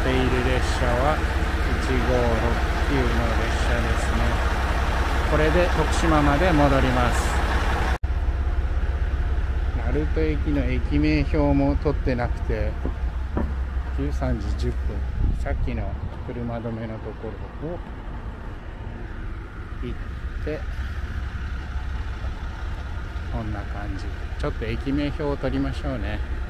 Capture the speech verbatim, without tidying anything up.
っている列車はいちごーろくきゅうの列車ですね。これで徳島まで戻ります。鳴門駅の駅名表も取ってなくて、じゅうさんじじゅっぷん、さっきの車止めのところを行って、こんな感じ。ちょっと駅名表を取りましょうね。